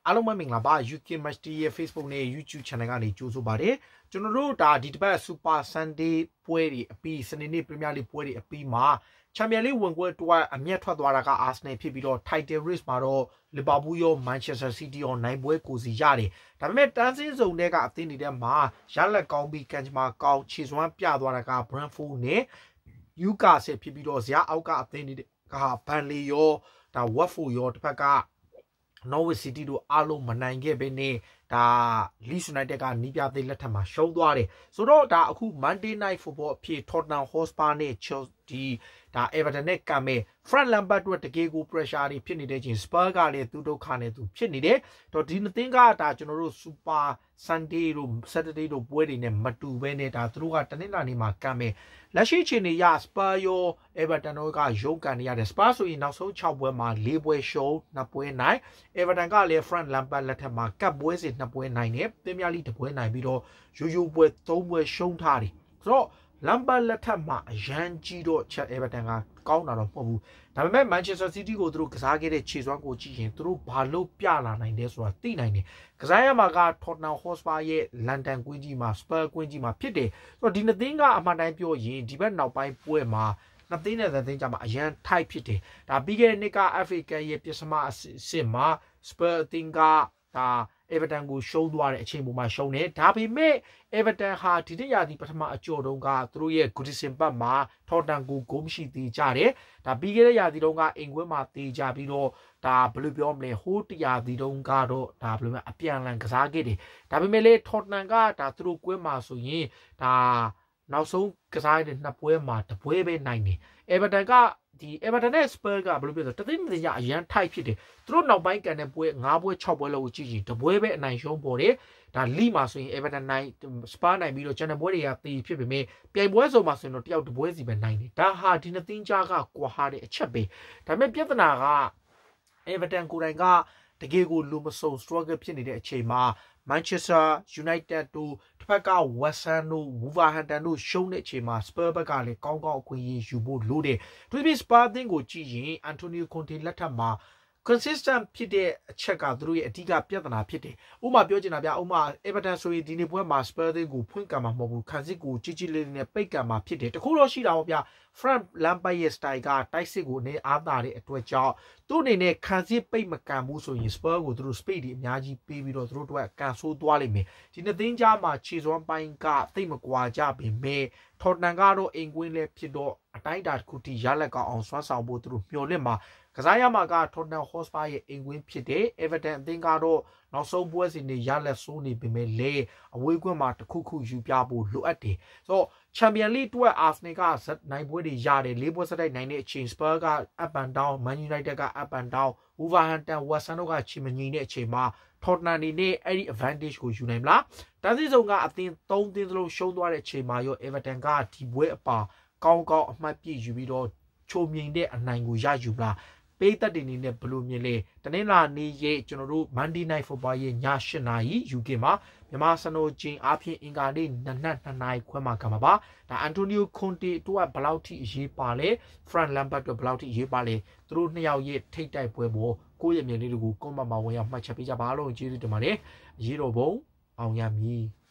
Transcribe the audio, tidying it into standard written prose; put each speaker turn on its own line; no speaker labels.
အားလုံးပဲမင်္ဂလာပါ UK Match ရဲ့ Facebook နဲ့ YouTube Channel ကနေကြိုဆိုပါတယ်ကျွန်တော်တို့ဒါဒီတစ်ပတ် Super Sunday ပွဲတွေအပြီးစနေနေ့ Premier League ပွဲတွေအပြီးမှာ Champions League ဝင်ပွဲတွဲအမျက်ထွက်သွားတာက Arsenal ဖြစ်ပြီးတော့ Title Race မှာတော့ Liverpool ရော Manchester City ရောနိုင်ပွဲကိုစီရတယ်ဒါပေမဲ့တန်းစင်းစုံတွေကအသင်းတွေထဲမှာရလက်ကောင်းပြီးကန်ချမာကောင်းခြေစွမ်းပြသွားတာက Brentford နဲ့ Newcastle ဖြစ်ပြီးတော့ဇာတ်အောက်ကအသင်းတွေကဘန်လီရောဒါ Watford ရောတစ်ဖက်ကNorwich City တို့အားလုံးမနိုင်ခဲ့ဘဲနဲ့ဒါ Leeds United ကနီးပြသေးလက်ထက်မှာရှုံးသွားတယ်ဆိုတော့ဒါအခု Monday Night Football အဖြစ် Tottenham Hotspur နဲ့ Chelsea ဒါ Everton နဲ့ကံမဲ့ Frank Lampard တို့တကယ်ကို pressure တွေဖြစ်နေတဲ့ချင်း Spurs ကလည်းသူဒုက္ခနဲ့သူဖြစ်နေတယ်တော့ဒီနှစ်သင်းကဒါကျွန်တော်တို့ Super Sunday တို့ Saturday တို့ပွဲတွေနဲ့မတူဘဲနဲ့ဒါသူတို့ကတနင်္လာနေ့မှာကံမဲ့လက်ရှိချိန်နေရ Spurs ရော Everton တို့ကရုန်းကန်နေရတယ် Spurs ဆိုရင်နောက်ဆုံး6ပွဲမှာ4ပွဲရှုံး2ပွဲနိုင် Everton ကလည်း Frank Lampard လက်ထက်မှာကပ်ပွဲစဉ်2ပွဲနိုင်တယ် Premier League 2ပွဲနိုင်ပြီးတော့ရိုးပွဲ3ပွဲရှုံးထားတယ်ဆိုတော့Lampard လက်ထက်မှာအရန်ကြီးတော့ချက် Everton ကကောင်းတာတော့မဟုတ်ဘူးဒါပေမဲ့ Manchester City ကိုသူတို့ကစားခဲ့တဲ့ခြေစွမ်းကိုကြည့်ရင်သူတို့ဘာလို့ပြလာနိုင်တယ်ဆိုတာသိနိုင်တယ်ကစားရမှာက Tottenham Hotspur ရဲ့ London ကွင်းကြီးမှာ Spurs ကွင်းကြီးမှာဖြစ်တယ်ဆိုတော့ဒီနှစ်သင်းကအမှန်တိုင်းပြောရင်ဒီဘက်နောက်ပိုင်းပွဲမှာနှစ်သင်းနဲ့သင်းကြမှာအရန် tight ဖြစ်တယ်ဒါပြီးခဲ့တဲ့နှစ်က FA Cup ရဲ့ပြဿနာအစစ်မှာ Spurs အသင်းကဒါ Everton ကိုရှုံးသွားတဲ့အချိန်ပေါ်မှာရှုံးတယ်ဒါပေမဲ့ Everton ဟာဒီတစ်ရာသီပထမအကျော်တုန်းကသူတို့ရဲ့ Goodison ဘတ်မှာ Tottenham ကိုဂိုးမရှိသေးကြတယ်ဒါပြီးခဲ့တဲ့ရာသီတုန်းကအင်ကွင်းမှာတေးကြပြီးတော့ဒါဘယ်လိုပြောမလဲဟိုးတရာသီတုန်းကတော့ဒါဘယ်လိုလဲအပြန်အလှန်ကစားခဲ့တယ်ဒါပေမဲ့လေ Tottenham ကဒါသူတို့ကွင်းမှာဆိုရင်ဒါနောက်ဆုံးကစားတဲ့နှစ်ပွဲမှာတစ်ပွဲပဲနိုင်တယ် Everton ကဒီ Everton နဲ့ Spurs ကဘယ်လိုပြောလဲတသိန်းတင်ရအရန် tight ဖြစ်တယ်သူတို့နောက်ပိုင်းကန်တဲ့ပွဲ9ပွဲ6ပွဲလောက်ကိုကြည့်ရင်တပွဲပဲအနိုင်ရှုံးပေါ်တယ်ဒါလီမှာဆိုရင် Everton နိုင် Spurs နိုင်ပြီးတော့ကျန်တဲ့ပွဲတွေကတည်ဖြစ်ပေမဲ့ပြိုင်ပွဲဆိုမှဆိုရင်တော့တယောက်တစ်ပွဲစီပဲနိုင်တယ်ဒါဟာဒီနှစ်သင်းကြားကကွာဟာတဲ့အချက်ပဲဒါပေမဲ့ပြဿနာက Everton ကိုယ်တိုင်ကတကယ်ကိုလူမစုံ struggle ဖြစ်နေတဲ့အချိန်မှာ Manchester United တို့တစ်ဖက်က West Ham တို့ Wolverhampton တို့ရှုံးတဲ့အချိန်မှာ Spurs ဘက်ကလည်းကောင်းကောင်းအခွင့်အရေးယူဖို့လိုတယ်။သူပြီး Spurs အသင်းကိုကြည့်ရင် Antonio Conte လက်ထက်မှာ consistent ဖြစ်တဲ့အချက်ကသူတို့ရဲ့အဓိကပြဿနာဖြစ်တယ်။ဥပမာပြောချင်တာဗျဥပမာ Everton ဆိုရင်ဒီနေ့ပွဲမှာ Spurs အသင်းကိုဖွင့်ကံမှာမဟုတ်ဘူး။ခန်းစစ်ကိုကြီးကြီးလေးလေးနဲ့ပိတ်ကံမှာဖြစ်တယ်။တခုတော့ရှိတာပေါ့ဗျာ။ Frank Lampard ရဲ့ style ကတိုက်စစ်ကိုနေအားသာတဲ့အတွက်ကြောင့်သူ့အနေနဲ့ခန်းစစ်ပိတ်မကံဘူးဆိုရင် Spurs ကိုသူတို့ speed တွေအများကြီးပေးပြီးတော့သူတို့အတွက်ကန်ဆိုးသွားလိမ့်မယ်။ဒီနှစ်သင်းကြားမှာခြေစွမ်းပိုင်းကသိမကွာကြပေမဲ့ Tottenham ကတော့အင်ကွင်းလည်းဖြစ်တော့အတိုင်းအတာတစ်ခုထိရလက်ကောင်းအောင်စွမ်းဆောင်ဖို့သူတို့မျှော်လင့်မှာကစားရမှာက Tottenham Hotspur ရဲ့အင်ကွင်းဖြစ်တဲ့ Everton အသင်းကတော့နောက်ဆုံးပွဲစဉ်တွေရလက်ဆိုးနေပေမဲ့လေအဝေးကွင်းမှာတစ်ခုခုယူပြဖို့လိုအပ်တယ်ဆိုတော့ Champions League အတွက် Arsenal ကနိုင်ပွဲတွေရတယ်၄ပွဲစတိုက်နိုင်တဲ့အချိန် Spurs က up and down Man United က up and down Wolverhampton West Ham တို့ကချီမငြိမ်တဲ့အချိန်မှာ Tottenham နေနဲ့အဲ့ဒီ advantage ကိုယူနိုင်မလားတန်းစီစုံကအသင်း3သင်းစလုံးရှုံးသွားတဲ့အချိန်မှာရော Everton ကဒီပွဲအပါကောင်းကောင်းအမှတ်ပြည့်ယူပြီးတော့ချိုမြင်တဲ့အနိုင်ကိုရယူမလားပေးသက်တင်နေနဲ့ဘလို့မြင်လဲတနင်္လာနေ့ရဲ့ကျွန်တော်တို့ Monday Night Football ရဲ့ည8နာရီ UK မှာမြန်မာစံတော်ချိန်အားဖြင့်အင်္ဂါနေ့2နာရီခွဲမှာကမှာပါဒါ Antonio Conte တို့ကဘယ်လောက်ထိအရေးပါလဲ Frank Lampard တို့ဘယ်လောက်ထိအရေးပါလဲသူတို့နှစ်ယောက်ရဲ့ထိတ်တိုက်ပွဲပေါ်ကိုယ့်ရဲ့မြင်လေးတွေကိုကွန်မန့်မှာဝင်ရောက်မှတ်ချက်ပေးကြပါလို့ကျေးဇူးတင်ပါတယ်အရေးတော်ပုံအောင်ရမည်